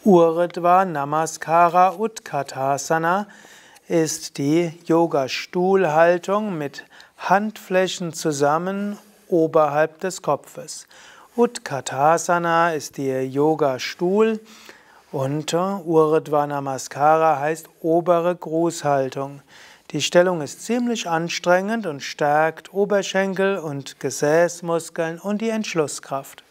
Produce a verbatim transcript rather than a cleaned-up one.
Urdhva Namaskara Utkatasana ist die Yoga-Stuhlhaltung mit Handflächen zusammen oberhalb des Kopfes. Utkatasana ist der Yoga-Stuhl und Urdhva Namaskara heißt obere Grußhaltung. Die Stellung ist ziemlich anstrengend und stärkt Oberschenkel und Gesäßmuskeln und die Entschlusskraft.